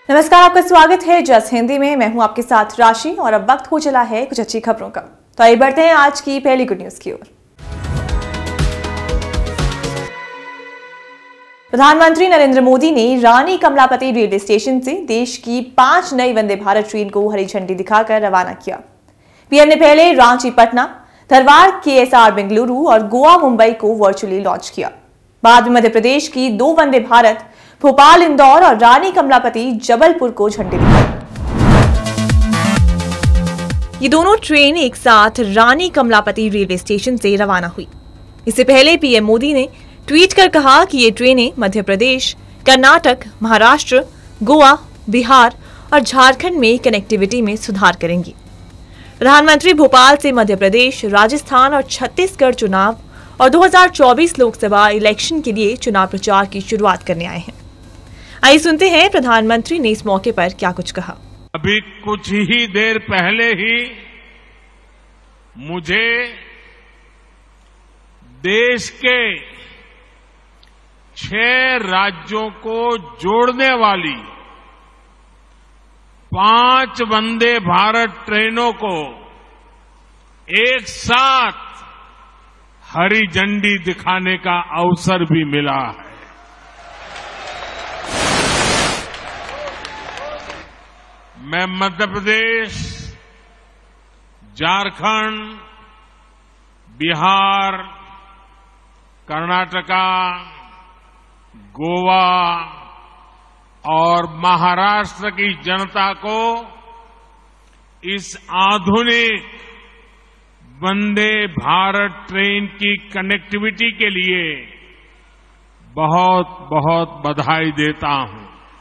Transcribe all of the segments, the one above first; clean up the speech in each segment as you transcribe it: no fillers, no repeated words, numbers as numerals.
नमस्कार, आपका स्वागत है जस हिंदी में। मैं हूं आपके साथ राशि और अब वक्त हो चला है कुछ अच्छी खबरों का। तो आइए बढ़ते हैं आज की पहली गुड न्यूज की ओर। प्रधानमंत्री नरेंद्र मोदी ने रानी कमलापति रेलवे स्टेशन से देश की 5 नई वंदे भारत ट्रेन को हरी झंडी दिखाकर रवाना किया। पीएम ने पहले रांची पटना, धरवाड़ केएसआर बेंगलुरु और गोवा मुंबई को वर्चुअली लॉन्च किया। बाद में मध्य प्रदेश की 2 वंदे भारत भोपाल इंदौर और रानी कमलापति जबलपुर को झंडी दिखाई। ये दोनों ट्रेन एक साथ रानी कमलापति रेलवे स्टेशन से रवाना हुई। इससे पहले पीएम मोदी ने ट्वीट कर कहा कि ये ट्रेनें मध्य प्रदेश, कर्नाटक, महाराष्ट्र, गोवा, बिहार और झारखंड में कनेक्टिविटी में सुधार करेंगी। प्रधानमंत्री भोपाल से मध्य प्रदेश, राजस्थान और छत्तीसगढ़ चुनाव और 2024 लोकसभा इलेक्शन के लिए चुनाव प्रचार की शुरुआत करने आए हैं। आइए सुनते हैं प्रधानमंत्री ने इस मौके पर क्या कुछ कहा। अभी कुछ ही देर पहले ही मुझे देश के 6 राज्यों को जोड़ने वाली 5 वंदे भारत ट्रेनों को एक साथ हरी झंडी दिखाने का अवसर भी मिला है। मैं मध्य प्रदेश, झारखंड, बिहार, कर्नाटका, गोवा और महाराष्ट्र की जनता को इस आधुनिक वंदे भारत ट्रेन की कनेक्टिविटी के लिए बहुत बहुत बधाई देता हूं।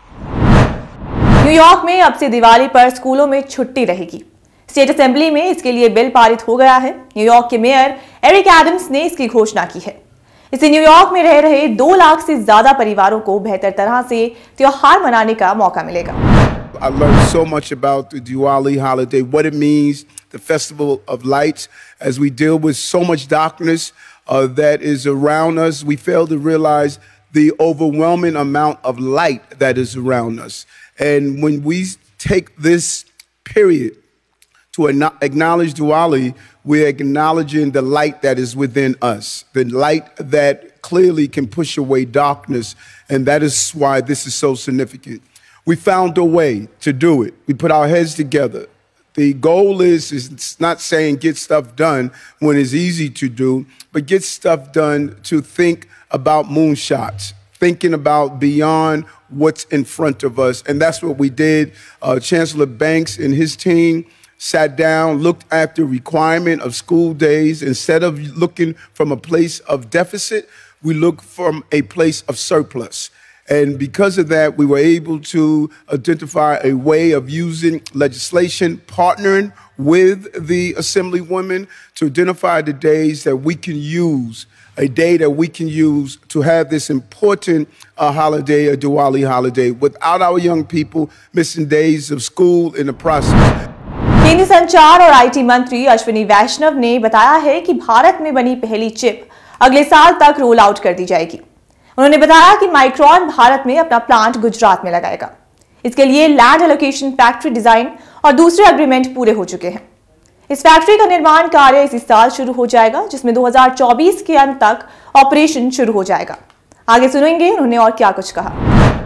न्यूयॉर्क में अब से दिवाली पर स्कूलों में छुट्टी रहेगी। स्टेट असेंबली में इसके लिए बिल पारित हो गया है। न्यूयॉर्क के मेयर एरिक एडम्स ने इसकी घोषणा की है। इससे न्यूयॉर्क में रह रहे 2 लाख से ज्यादा परिवारों को बेहतर तरह से त्योहार मनाने का मौका मिलेगा। I learned so much about the Diwali holiday, what it means, the festival of lights. As we deal with so much darkness that is around us, we fail to realize the overwhelming amount of light that is around us. And when we take this period to acknowledge Diwali, we're acknowledging the light that is within us, the light that clearly can push away darkness, and that is why this is so significant. We found a way to do it. We put our heads together. The goal is not saying get stuff done when it's easy to do, but get stuff done to think about moonshots, thinking about beyond what's in front of us. And that's what we did. Chancellor Banks and his team sat down, looked at the requirement of school days. Instead of looking from a place of deficit, we look from a place of surplus. And because of that, we were able to identify a way of using legislation, partnering with the Assemblywomen to identify the days that we can use, a day that we can use to have this important holiday, a Diwali holiday, without our young people missing days of school in the process. केंद्रीय संचार और IT मंत्री अश्विनी वैष्णव ने बताया है कि भारत में बनी पहली चिप अगले साल तक रोल आउट कर दी जाएगी। उन्होंने बताया कि माइक्रॉन भारत में अपना प्लांट गुजरात में लगाएगा। इसके लिए लैंड एलोकेशन, फैक्ट्री डिजाइन और दूसरे एग्रीमेंट पूरे हो चुके हैं। इस फैक्ट्री का निर्माण कार्य इसी साल शुरू हो जाएगा, जिसमें 2024 के अंत तक ऑपरेशन शुरू हो जाएगा। आगे सुनेंगे उन्होंने और क्या कुछ कहा।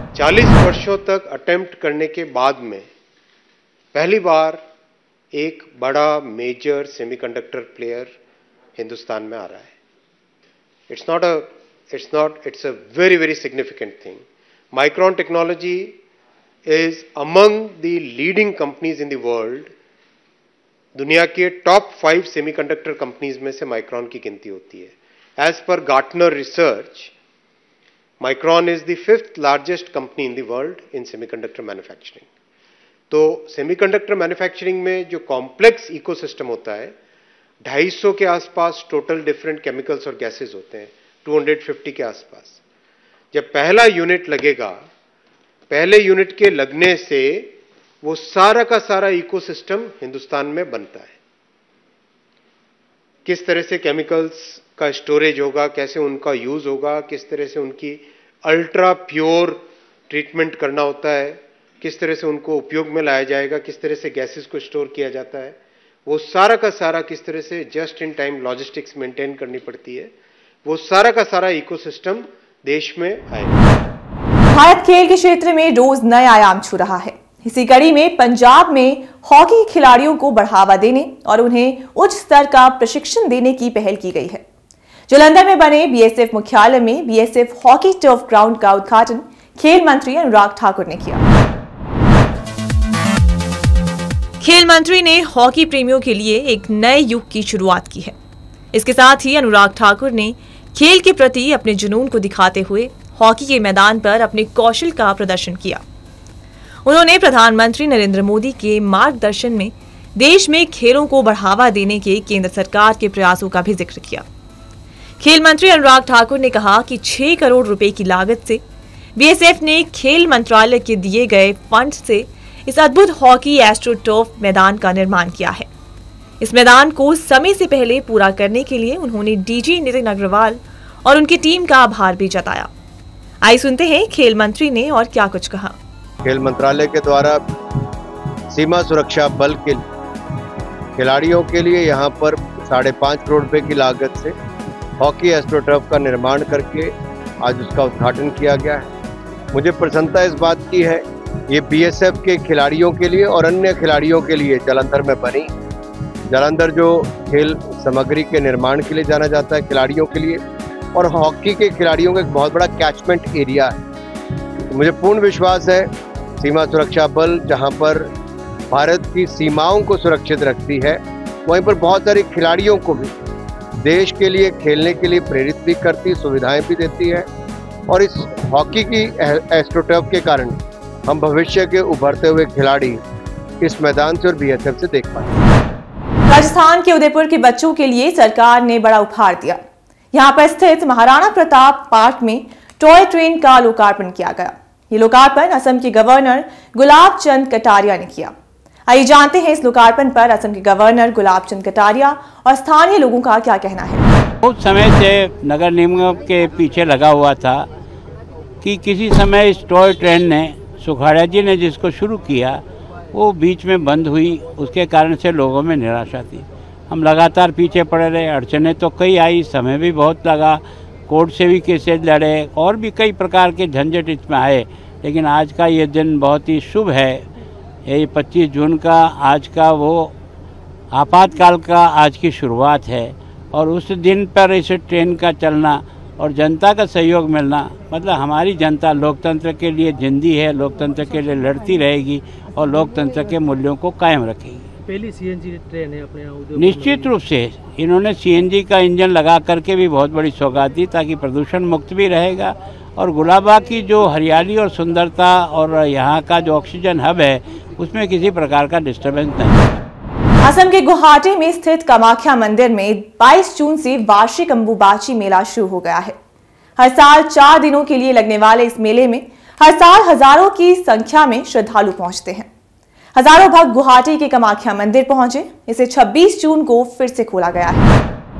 40 वर्षों तक अटेम्प्ट करने के बाद में पहली बार एक बड़ा मेजर सेमीकंडक्टर प्लेयर हिंदुस्तान में आ रहा है। It's a very, very significant thing. Micron Technology is among the leading companies in the world. दुनिया के टॉप 5 सेमीकंडक्टर कंपनीज में से माइक्रॉन की गिनती होती है। As per Gartner research, Micron is the 5th largest company in the world in semiconductor manufacturing. तो semiconductor manufacturing में जो कॉम्प्लेक्स इकोसिस्टम होता है, 250 के आसपास टोटल डिफरेंट केमिकल्स और गैसेस होते हैं, 250 के आसपास। जब पहला यूनिट लगेगा, पहले यूनिट के लगने से वो सारा का सारा इकोसिस्टम हिंदुस्तान में बनता है। किस तरह से केमिकल्स का स्टोरेज होगा, कैसे उनका यूज होगा, किस तरह से उनकी अल्ट्रा प्योर ट्रीटमेंट करना होता है, किस तरह से उनको उपयोग में लाया जाएगा, किस तरह से गैसेस को स्टोर किया जाता है, वो सारा का सारा किस तरह से just in time logistics maintain करनी पड़ती है, वो सारा का सारा इकोसिस्टम देश में आएगा। भारत खेल के क्षेत्र में रोज नए आयाम छू रहा है। इसी कड़ी में पंजाब में हॉकी खिलाड़ियों को बढ़ावा देने और उन्हें उच्च स्तर का प्रशिक्षण देने की पहल की गई है। जालंधर में बने बीएसएफ मुख्यालय में बीएसएफ हॉकी टर्फ ग्राउंड का उद्घाटन खेल मंत्री अनुराग ठाकुर ने किया। खेल मंत्री ने हॉकी प्रेमियों के लिए एक नए युग की शुरुआत की है। इसके साथ ही अनुराग ठाकुर ने खेल के प्रति अपने जुनून को दिखाते हुए हॉकी के मैदान पर अपने कौशल का प्रदर्शन किया। उन्होंने प्रधानमंत्री नरेंद्र मोदी के मार्गदर्शन में देश में खेलों को बढ़ावा देने के केंद्र सरकार के प्रयासों का भी जिक्र किया। खेल मंत्री अनुराग ठाकुर ने कहा कि 6 करोड़ रुपए की लागत से बीएसएफ ने खेल मंत्रालय के दिए गए फंड से इस अद्भुत हॉकी एस्ट्रो टर्फ मैदान का निर्माण किया है। इस मैदान को समय से पहले पूरा करने के लिए उन्होंने डीजी नितिन अग्रवाल और उनकी टीम का आभार भी जताया। आइए सुनते हैं खेल मंत्री ने और क्या कुछ कहा। खेल मंत्रालय के द्वारा सीमा सुरक्षा बल के खिलाड़ियों के लिए यहाँ पर 5.5 करोड़ रुपए की लागत से हॉकी एस्ट्रो टर्फ का निर्माण करके आज उसका उद्घाटन किया गया है। मुझे प्रसन्नता इस बात की है, ये बीएसएफ के खिलाड़ियों के लिए और अन्य खिलाड़ियों के लिए जालंधर में बनी। जालंधर जो खेल सामग्री के निर्माण के लिए जाना जाता है खिलाड़ियों के लिए, और हॉकी के खिलाड़ियों का एक बहुत बड़ा कैचमेंट एरिया है। मुझे पूर्ण विश्वास है सीमा सुरक्षा बल जहां पर भारत की सीमाओं को सुरक्षित रखती है, वहीं पर बहुत सारे खिलाड़ियों को भी देश के लिए खेलने के लिए प्रेरित भी करती, सुविधाएं भी देती है। और इस हॉकी की एस्ट्रो टर्फ के कारण हम भविष्य के उभरते हुए खिलाड़ी इस मैदान से और बीएसएफ से देख पाए। राजस्थान के उदयपुर के बच्चों के लिए सरकार ने बड़ा उपहार दिया। यहाँ पर स्थित महाराणा प्रताप पार्क में टॉय ट्रेन का लोकार्पण किया गया। ये लोकार्पण असम के गवर्नर गुलाब चंद कटारिया ने किया। आइए जानते हैं इस लोकार्पण पर असम के गवर्नर गुलाब चंद कटारिया और स्थानीय लोगों का क्या कहना है। बहुत समय से नगर निगम के पीछे लगा हुआ था कि किसी समय इस टॉय ट्रेन ने सुखाड़िया जी ने जिसको शुरू किया वो बीच में बंद हुई, उसके कारण से लोगों में निराशा थी। हम लगातार पीछे पड़े रहे, अड़चने तो कई आई, समय भी बहुत लगा, कोर्ट से भी केसेस लड़े और भी कई प्रकार के झंझट इसमें आए। लेकिन आज का ये दिन बहुत ही शुभ है। ये 25 जून का आज का वो आपातकाल का आज की शुरुआत है और उस दिन पर इस ट्रेन का चलना और जनता का सहयोग मिलना, मतलब हमारी जनता लोकतंत्र के लिए जिंदी है, लोकतंत्र के लिए लड़ती रहेगी और लोकतंत्र के मूल्यों को कायम रखेगी। पहली सीएनजी ट्रेन है अपने यहाँ। निश्चित रूप से इन्होंने सीएनजी का इंजन लगा करके भी बहुत बड़ी सौगात दी ताकि प्रदूषण मुक्त भी रहेगा और गुलाबा की जो हरियाली और सुंदरता और यहाँ का जो ऑक्सीजन हब है उसमें किसी प्रकार का डिस्टर्बेंस नहीं। असम के गुवाहाटी में स्थित कामाख्या मंदिर में 22 जून से वार्षिक अंबुबाची मेला शुरू हो गया है। हर साल 4 दिनों के लिए लगने वाले इस मेले में हर साल हजारों की संख्या में श्रद्धालु पहुंचते हैं। हजारों भक्त गुवाहाटी के कामाख्या मंदिर पहुंचे। इसे 26 जून को फिर से खोला गया है।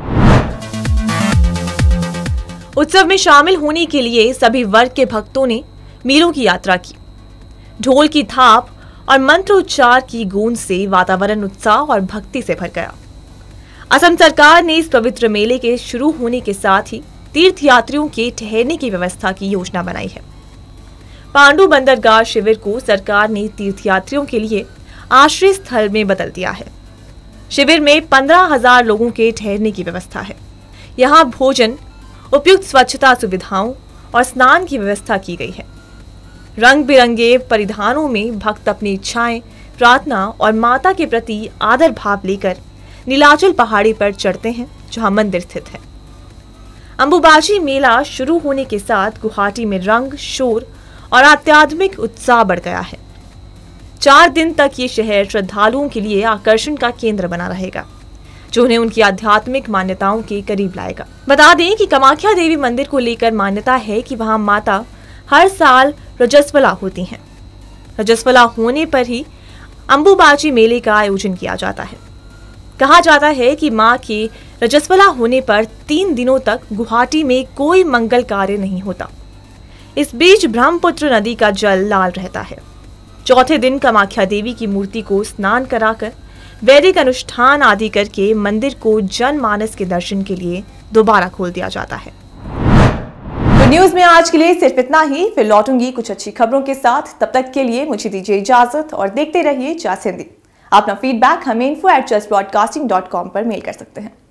उत्सव में शामिल होने के लिए सभी वर्ग के भक्तों ने मीलों की यात्रा की। ढोल की थाप और मंत्रोच्चार की गूंज से वातावरण उत्साह और भक्ति से भर गया। असम सरकार ने इस पवित्र मेले के शुरू होने के साथ ही तीर्थयात्रियों के ठहरने की व्यवस्था की योजना बनाई है। पांडु बंदरगाह शिविर को सरकार ने तीर्थयात्रियों के लिए आश्रय स्थल में बदल दिया है। शिविर में 15,000 लोगों के ठहरने की व्यवस्था है। यहाँ भोजन, उपयुक्त स्वच्छता सुविधाओं और स्नान की व्यवस्था की गई है। रंग बिरंगे परिधानों में भक्त अपनी इच्छाएं, प्रार्थना और माता के प्रति आदर भाव लेकर नीलाचल पहाड़ी पर चढ़ते हैं जहां मंदिर स्थित है। अंबुबाची मेला शुरू होने के साथ गुवाहाटी में रंग, शोर और आध्यात्मिक उत्साह बढ़ गया है। 4 दिन तक ये शहर श्रद्धालुओं के लिए आकर्षण का केंद्र बना रहेगा, जो उन्हें उनकी आध्यात्मिक मान्यताओं के करीब लाएगा। बता दें कि कामाख्या देवी मंदिर को लेकर मान्यता है कि वहां माता हर साल रजस्वला होती हैं। रजस्वला होने पर ही अंबुबाची मेले का आयोजन किया जाता है। कहा जाता है कि मां के रजस्वला होने पर 3 दिनों तक गुवाहाटी में कोई मंगल कार्य नहीं होता। इस बीच ब्रह्मपुत्र नदी का जल लाल रहता है। चौथे दिन कामाख्या देवी की मूर्ति को स्नान कराकर वैदिक अनुष्ठान आदि करके मंदिर को जनमानस के दर्शन के लिए दोबारा खोल दिया जाता है। तो न्यूज में आज के लिए सिर्फ इतना ही। फिर लौटूंगी कुछ अच्छी खबरों के साथ। तब तक के लिए मुझे दीजिए इजाजत और देखते रहिए जस हिंदी। अपना फीडबैक हमें info@justbroadcasting.com पर मेल कर सकते हैं।